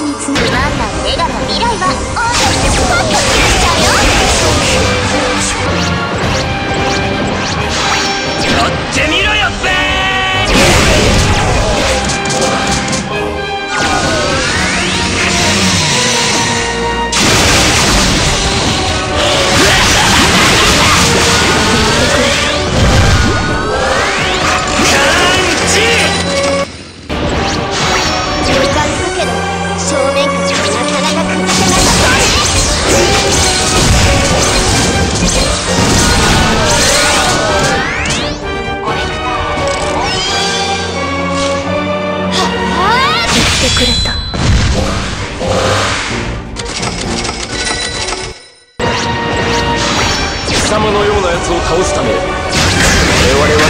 につまんない笑顔の未来はオートにスパッと消しちゃうよ。 やってみろよべー。貴様のようなやつを倒すため我々は牙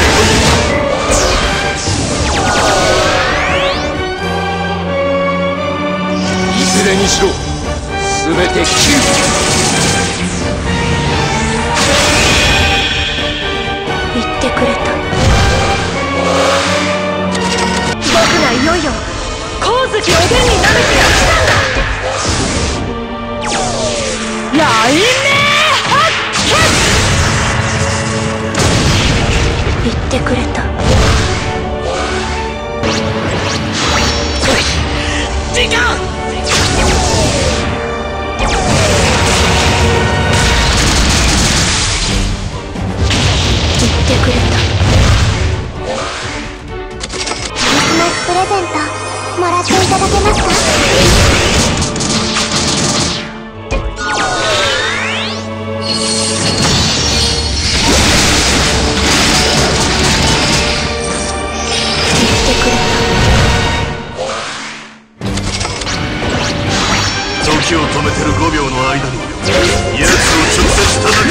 をいずれにしろ全て9。 言ってくれた。僕がいよいよ光月おでんになる日が来たんだ。雷鳴発見。言ってくれた。 時間。 言ってくれた。 クリスマスプレゼントもらっていただけますか？ 時を止めてる5秒の間に奴を直接叩く。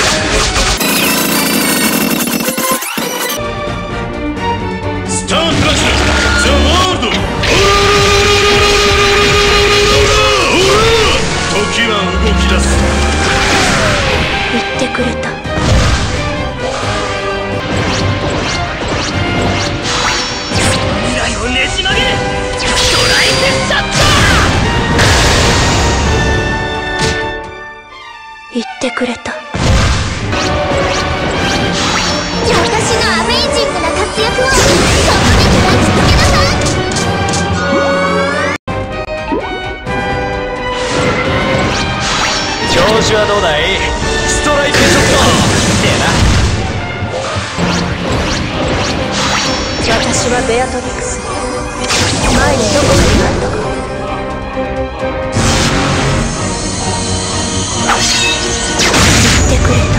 スタークラッシュザ・ワールド。時は動き出す。 言ってくれた。 未来をねじ曲げるトライセッシャッター。 言ってくれた。 私のアメイジングな活躍をそこに感じつけなさい。 調子はどうだい？ストライクショットってな。 私はベアトリックス。前にどこかにあったか。言ってくれた。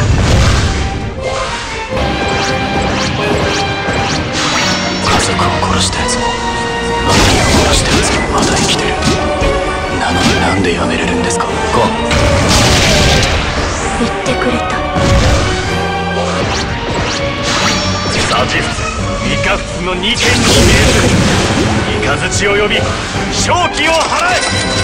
家族を殺したやつもマミーを殺したやつもまだ生きてる。なのになんでやめれるんですか？ 言ってくれた。 サジフイカフツの2件に命ずイカズチを呼び正気を払え。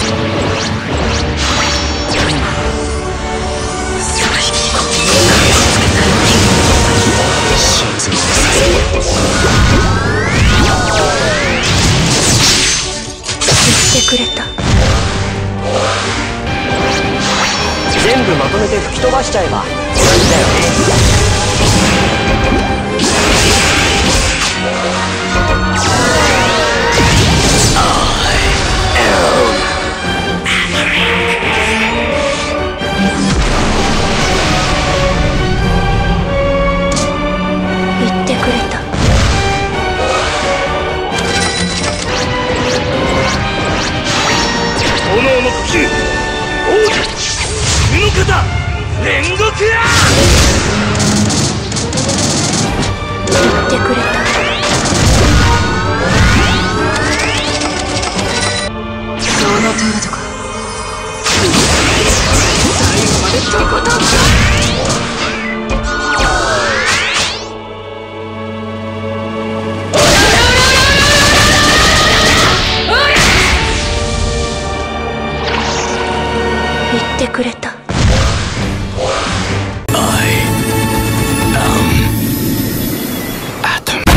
心臓をさせ言ってくれた。 全部まとめて吹き飛ばしちゃえば同じだよね。 言ってくれた。 炎の呼吸王子この方煉獄や。 言ってくれた。その程度か。最後までとことん。言ってくれた。 I am Atom。